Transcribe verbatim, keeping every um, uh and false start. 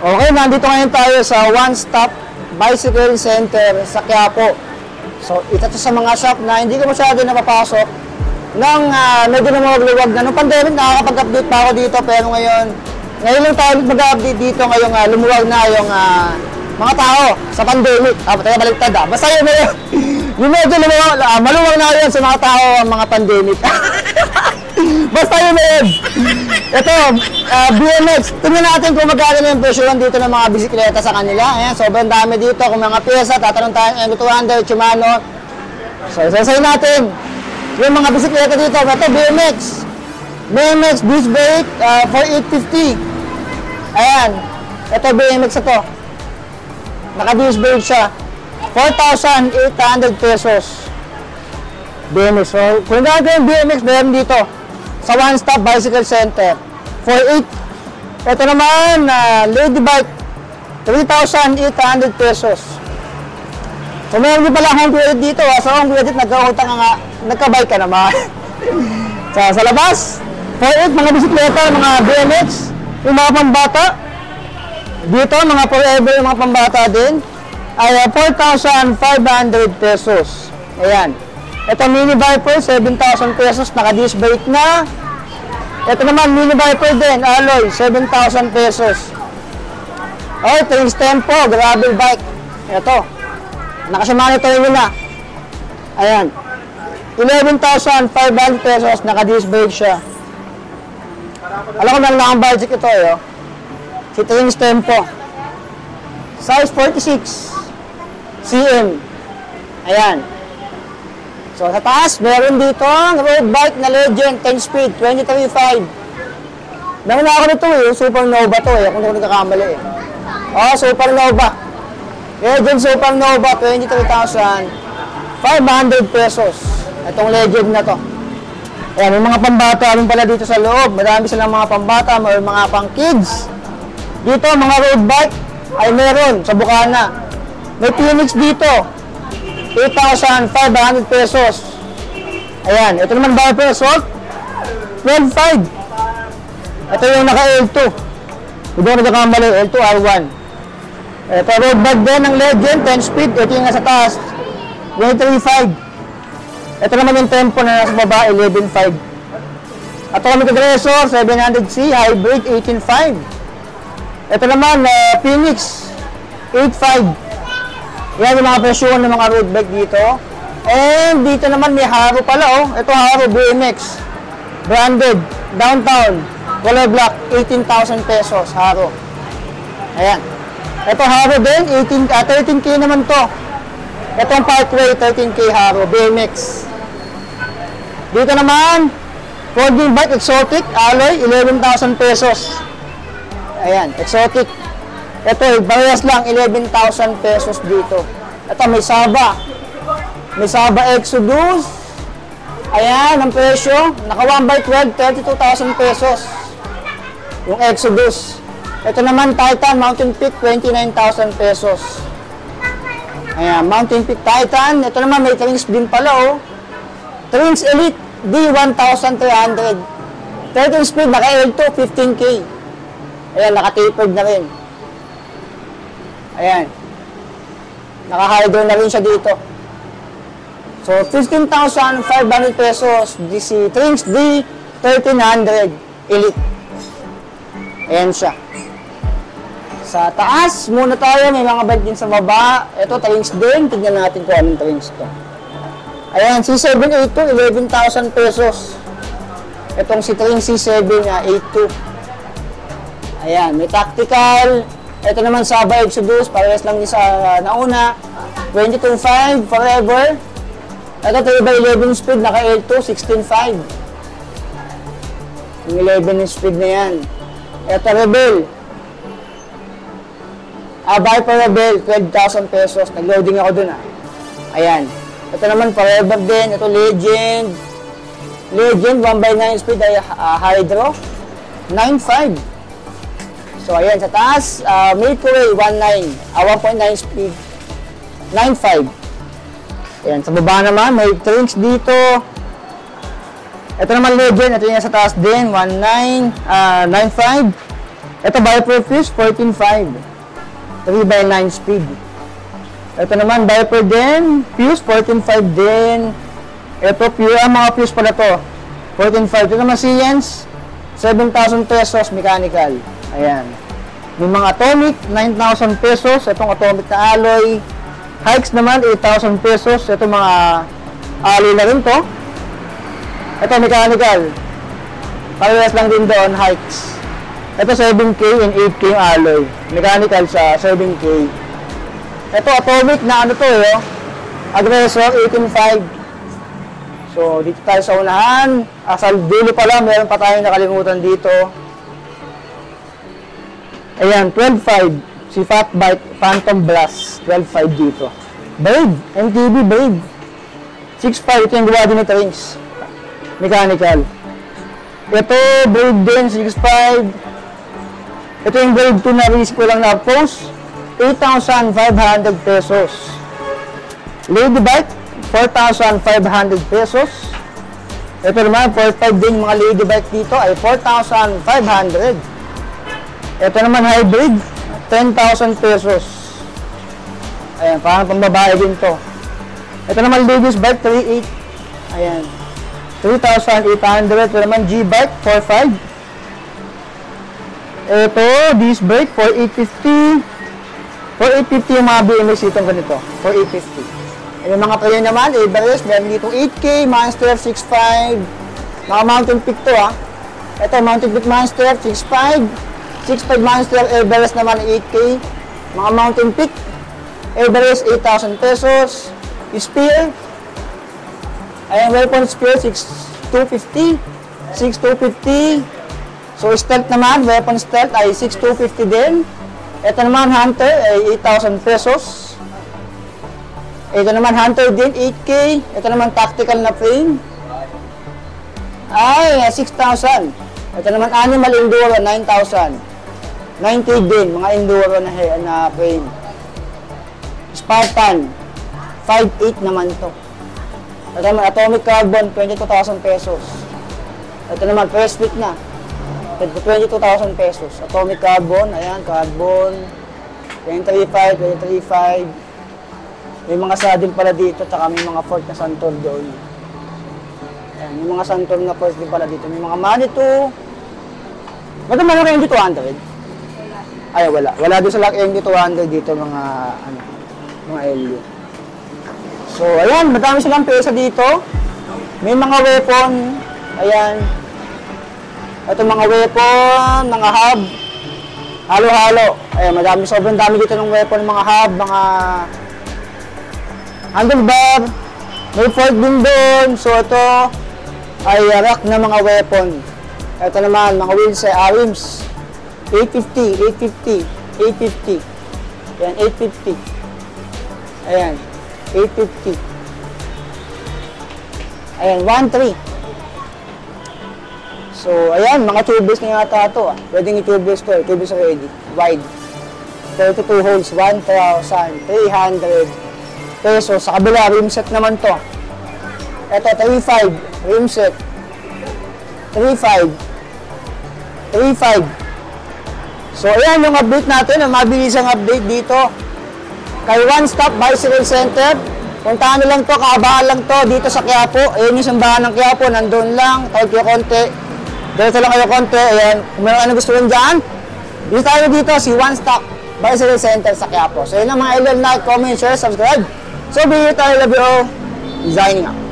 Okay, nandito ngayon tayo sa One Stop Bicycle Center sa Quiapo. So, ito to sa mga shop na hindi ko masyado napapasok nang uh, medyo lumawag-luwag na. Noong pandemic, nakakapag-update pa ako dito, pero ngayon, ngayon lang tayo mag-update dito ngayong uh, lumuwag na yung uh, mga tao sa pandemic. Ah, tayo baliktad ah. Basta yun na yun. Yung medyo lumuwag, uh, maluwag na yun sa mga tao ang mga pandemic. Basta yun na yun. Ito, uh, B M X. Tingnan natin kung magkano yung presyohan dito ng mga bisikleta sa kanila. Ayan, sobrang dami dito. Kung mga pyesa, tatanong tayo ng two hundred, Shimano. So, isasayin natin yung mga bisikleta dito. Ito, B M X. B M X disc brake uh, for eight fifty. Ayan. Ito, B M X ito. Naka-disc brake siya. four thousand eight hundred pesos. B M X. So, kung natin yung B M X, meron dito sa One Stop Bicycle Center. four eight. Ito naman, uh, lady bike, three thousand eight hundred pesos. So, meron din pala home credit dito. Ha? Sa home credit, nagka-utang ka nga, nagka-bike ka naman. So, sa labas, four eight, mga bisikleta, mga B M X, yung mga pambata. Dito, mga forever, yung mga pambata din, ay uh, four thousand five hundred pesos. Ayan. Ito mini Viper, seven thousand pesos, naka-disc brake na. Ito naman, mini Viper din, alloy, seven thousand pesos. Oh, Trings Tempo, gravel bike. Ito, naka-Shimano tayo na. Ayan, eleven thousand five hundred pesos, naka-disc brake siya. Alam ko lang lang ang budget ito, eh, oh. Si Trings Tempo. Size forty-six centimeters. Ayan. So, sa taas, meron dito ang road bike na Legend, ten speed, twenty-three point five. Meron na ako nito eh, Supernova to eh, kung ako nagkakamali eh. Oh, Supernova. Legend Supernova, twenty-three thousand five hundred pesos. Itong Legend na to. Ayan, may mga pambata rin pala dito sa loob. Marami silang mga pambata, may mga pang kids. Dito, mga road bike ay meron sa Bukana. May Phoenix dito. eight thousand five hundred pesos. Ayan, ito naman Viper Assault, twelve point five. Ito yung naka L two. Hindi ko nagkakamali, L two R one. Ito road bike din ng Legend, ten speed. Ito yung nasa taas, twenty-three point five. Ito naman yung Tempo na nasa baba, eleven point five. Atomic Aggressor, seven hundred C, Hybrid, eighteen point five. Ito naman, uh, Phoenix, eight point five. Yan yung mga presyon ng mga road bike dito. And dito naman may Haro pala oh. Ito Haro B M X. Branded. Downtown. Color black. eighteen thousand pesos. Haro. Ayan. Ito Haro din. eighteen, uh, thirteen K naman to. Itong Parkway. thirteen K Haro. B M X. Dito naman four D bike Exotic. Alloy. eleven thousand pesos. Ayan. Exotic. Ito, parehas lang, eleven thousand pesos dito. Ito, may Saba. May Saba Exodus. Ayan, ang presyo. Naka one by twelve, thirty-two thousand pesos. Yung Exodus. Ito naman, Titan Mountain Peak, twenty-nine thousand pesos. Ayan, Mountain Peak Titan. Ito naman, may Trings din pala, oh. Trings Elite D, one thousand three hundred. thirteen speed, naka L two, fifteen K. Ayan, naka-tapered na rin. Ayan. Naka-hydro na rin siya dito. So, fifteen thousand five hundred pesos. D C Trings D, thirteen hundred. Elite. Ayan siya. Sa taas, muna tayo. May mga bike din sa baba. Ito, Trings din. Tignan natin kung anong Trings to. Ayan, C seven eighty-two, eleven thousand pesos. Itong si Trings C seven eighty-two. Ayan, may tactical. Ito naman Saba Exodus, parehas lang din sa uh, nauna. twenty-two point five, forever. Ito three by eleven speed, naka L two, sixteen point five. Yung eleven speed na yan. Ito Rebel. Ah, Viper Rebel, twelve thousand pesos. Nag-loading ako dun ah. Ayan. Ito naman forever din. Ito Legend. Legend, one by nine speed, ay uh, Hydro. nine point five. So, ayan, sa taas, uh, Milky Way, one point nine, uh, one point nine speed, nine point five. Ayan, sa baba naman, may Trings dito. Ito naman Legend, ito yung sa taas din, one point nine, uh, nine point five. Ito, Viper fuse, fourteen five. three by nine speed. Ito naman, Viper din, fuse, fourteen five din. Ito, pure, ang mga fuse pala to. fourteen five. Ito naman, Siemens, seven thousand pesos, mechanical. Ayan. May mga atomic, nine thousand pesos. Itong atomic na alloy. Hikes naman, eight thousand pesos. Ito mga alloy na rin to. Ito, mechanical. Parehas lang din doon, hikes. Ito, seven K and eight K yung alloy. Mechanical sa seven K. Ito, atomic na ano to, eh. Aggressor, eighteen five. So, dito tayo sa unahan. Ah, sa dulo pala, meron pa tayong nakalimutan dito. Ayan, twelve five. Si Fatbike Phantom Blast. twelve five dito. Braid. M T B Braid. six five. Ito yung coordinate rings. Mechanical. Ito, Braid din. six five. Ito yung Braid two na risk ko lang na post. eight thousand five hundred pesos. Lady Bike. four thousand five hundred pesos. Ito naman, four five din mga Lady Bike dito ay four thousand five hundred. Ito naman, hybrid, ten thousand pesos. Ayan, parang pambabae din to. Ito naman, ladies bike, three eight. Ayan, three thousand eight hundred. Ito naman, G-bike, four five. Ito, disc brake, four eight fifty. four eight fifty yung mga B M X itong ganito. four eight fifty. Yung mga player naman, Everest, meron dito eight K, Monster, six five. Mga mountain peak to, ha. Ito, mountain peak Monster, six five. six five Monster, Everest naman, eight K. Mga mountain peak, Everest, eight thousand pesos. Spear, ayan, weapon spear, six two fifty. six two fifty. So, stealth naman, weapon stealth ay six two fifty din. Ito naman, Hunter, ay eight thousand pesos. Ito naman, Hunter din, eight K. Ito naman, tactical na frame, ay six thousand. Ito naman, Animal Enduro, nine thousand. nine K din, mga Enduro na, na frame. Spartan, five eight naman to. Ito naman, Atomic Carbon, twenty-two thousand pesos. Ito naman, first fit na. twenty-two thousand pesos. Atomic Carbon, ayan, Carbon. twenty-three five, twenty-three five. May mga saddle pala dito, tsaka may mga Ford na Santor doon. Ayan, may mga Santor na Ford din pala dito. May mga Manitou. Ba't naman ang M D two hundred? Ay, wala. Wala doon sa Lock M D two hundred dito, mga, ano, mga L U. So, ayan, madami silang pesa dito. May mga weapon. Ayan. Ito mga weapon, mga hub. Halo-halo. Ayan, madami, sobrang dami dito ng weapon, mga hub, mga handlebar. May fork din doon. So, ito ay rack na mga weapon. Ito naman, mga wheels ay arims. eight fifty, eight fifty, eight fifty. Ayan, eight fifty. Ayan, eight fifty. Ayan, one three. So, ayan, mga tubeless na yata ito. Ah. Pwedeng i-tubeless to. Tubeless ready. Wide. thirty-two holes, one thousand three hundred pesos. Sa kabila, rim set naman to. Ito, three five. Rim set. three five. three five. So, ayan yung update natin, ang mabilisang update dito kay One Stop Bicycle Center. Puntahan nyo lang to, kaabaan lang to dito sa Quiapo. Ayan yung sambahan ng Quiapo, nandun lang, tawag kayo konti. Dito lang kayo konti, ayan. Kung meron ano gusto rin dyan, dito tayo dito, si One Stop Bicycle Center sa Quiapo. So, yun ang mga L L, like, comment, share, subscribe. So, be here tayo, love you all. Designing out.